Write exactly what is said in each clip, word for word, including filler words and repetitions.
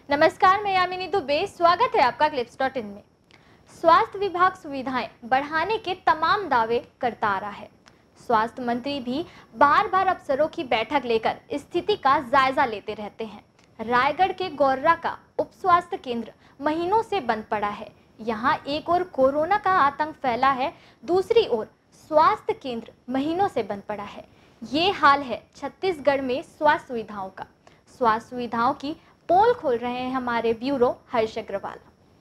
नमस्कार, मैं यामिनी दुबे। स्वागत है आपका क्लिप्स डॉट इन में। स्वास्थ्य विभाग सुविधाएं बढ़ाने के तमाम दावे करता आ रहा है। स्वास्थ्य मंत्री भी बार बार अफसरों की बैठक लेकर स्थिति का जायजा लेते रहते हैं। रायगढ़ के गौर्रा का उप स्वास्थ्य केंद्र महीनों से बंद पड़ा है। यहाँ एक ओर कोरोना का आतंक फैला है, दूसरी ओर स्वास्थ्य केंद्र महीनों से बंद पड़ा है। ये हाल है छत्तीसगढ़ में स्वास्थ्य सुविधाओं का। स्वास्थ्य सुविधाओं की पोल खोल रहे हैं हमारे ब्यूरो हर्ष अग्रवाल।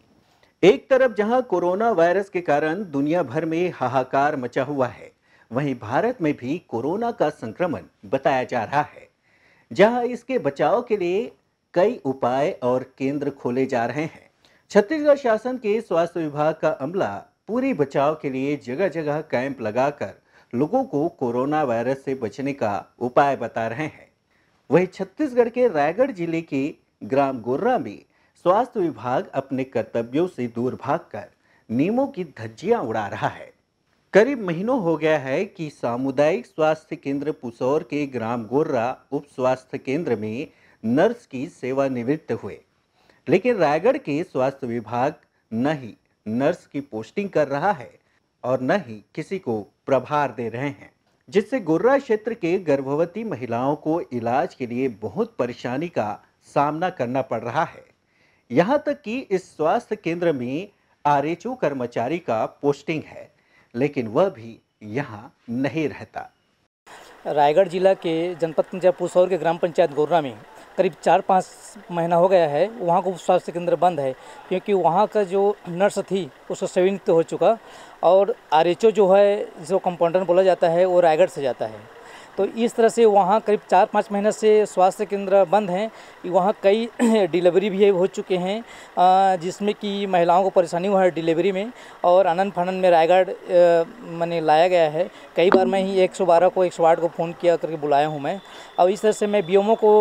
एक तरफ जहां कोरोना वायरस के कारण दुनिया भर में हाहाकार मचा हुआ है, वहीं भारत में भी कोरोना का संक्रमण बताया जा रहा है। जहां इसके बचाव के लिए कई उपाय और केंद्र खोले जा रहे हैं। छत्तीसगढ़ शासन के स्वास्थ्य विभाग का अमला पूरी बचाव के लिए जगह जगह कैंप लगाकर लोगों को कोरोना वायरस से बचने का उपाय बता रहे हैं। वहीं छत्तीसगढ़ के रायगढ़ जिले के ग्राम गोर्रा में स्वास्थ्य विभाग अपने कर्तव्यों से दूर भागकर नियमों की धज्जियां उड़ा रहा है। करीब महीनों हो गया है कि सामुदायिक स्वास्थ्य केंद्र पुसौर के ग्राम गोर्रा उप स्वास्थ्य केंद्र में नर्स की सेवानिवृत्त हुए, लेकिन रायगढ़ के स्वास्थ्य विभाग न ही नर्स की पोस्टिंग कर रहा है और न ही किसी को प्रभार दे रहे हैं, जिससे गोर्रा क्षेत्र के गर्भवती महिलाओं को इलाज के लिए बहुत परेशानी का सामना करना पड़ रहा है। यहाँ तक कि इस स्वास्थ्य केंद्र में आरएचओ कर्मचारी का पोस्टिंग है, लेकिन वह भी यहाँ नहीं रहता। रायगढ़ जिला के जनपद पंचायत पुसौर के ग्राम पंचायत गोर्रा में करीब चार पाँच महीना हो गया है। वहाँ का उप स्वास्थ्य केंद्र बंद है क्योंकि वहाँ का जो नर्स थी उसका सेवानिवृत्त हो चुका और आरएचओ जो है, जिसको कंपाउंडर बोला जाता है, वो रायगढ़ से जाता है। तो इस तरह से वहाँ करीब चार पाँच महीने से स्वास्थ्य केंद्र बंद हैं। वहाँ कई डिलीवरी भी हो चुके हैं, जिसमें कि महिलाओं को परेशानी हुआ है डिलीवरी में, और आनंद फानन में रायगढ़ मैंने लाया गया है। कई बार मैं ही एक सौ बारह को एक सौ आठ को फ़ोन किया करके बुलाया हूँ मैं। और इस तरह से मैं बीएमओ को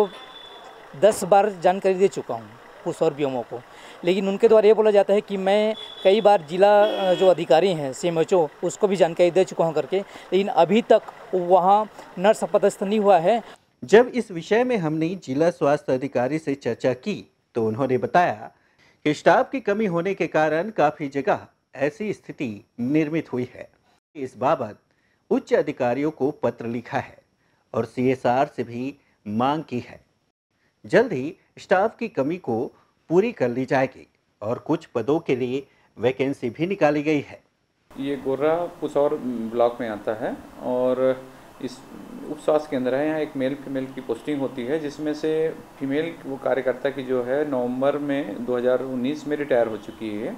दस बार जानकारी दे चुका हूँ, पुसौर बीएमओ को, लेकिन उनके द्वारा ये बोला जाता है कि मैं कई बार जिला जो अधिकारी हैं सीएमएचओ उसको भी जानकारी दे चुका हूं करके, लेकिन अभी तक वहां नर्स पदस्थ नहीं हुआ है। जब इस विषय में हमने जिला स्वास्थ्य अधिकारी से चर्चा की तो उन्होंने बताया कि स्टाफ की कमी होने के कारण काफ़ी जगह ऐसी स्थिति निर्मित हुई है। इस बाबत उच्च अधिकारियों को पत्र लिखा है और सीएसआर से भी मांग की है। जल्द ही स्टाफ की कमी को पूरी कर ली जाएगी और कुछ पदों के लिए वैकेंसी भी निकाली गई है। ये गोर्रा पुसौर ब्लॉक में आता है और इस उप स्वास्थ्य केंद्र है। यहाँ एक मेल फीमेल की पोस्टिंग होती है, जिसमें से फीमेल वो कार्यकर्ता की जो है नवंबर में दो हज़ार उन्नीस में रिटायर हो चुकी है।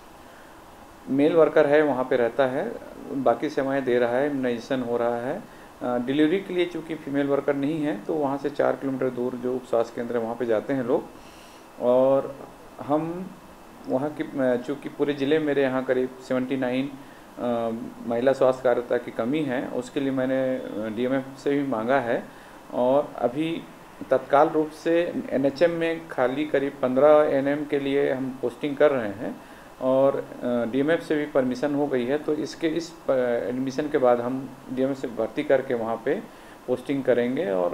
मेल वर्कर है, वहाँ पे रहता है, बाकी सेवाएं दे रहा है, इम्यूनाइजेशन हो रहा है। डिलीवरी के लिए चूँकि फीमेल वर्कर नहीं है तो वहाँ से चार किलोमीटर दूर जो उप स्वास्थ्य केंद्र है वहाँ पे जाते हैं लोग। और हम वहाँ की चूँकि पूरे ज़िले में मेरे यहाँ करीब उन्यासी महिला स्वास्थ्य कार्यकर्ता की कमी है, उसके लिए मैंने डीएमएफ से भी मांगा है। और अभी तत्काल रूप से एनएचएम में खाली करीब पंद्रह एनएम के लिए हम पोस्टिंग कर रहे हैं और डीएमएफ से भी परमिशन हो गई है। तो इसके इस एडमिशन के बाद हम डीएमएफ से भर्ती करके वहाँ पे पोस्टिंग करेंगे और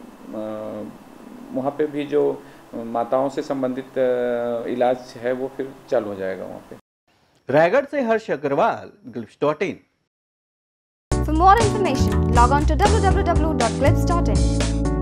वहाँ पे भी जो माताओं से संबंधित इलाज है वो फिर चालू हो जाएगा वहाँ पे। रायगढ़ से Harsh Agarwal, clips dot in. For more information, log on to w w w dot clips dot in.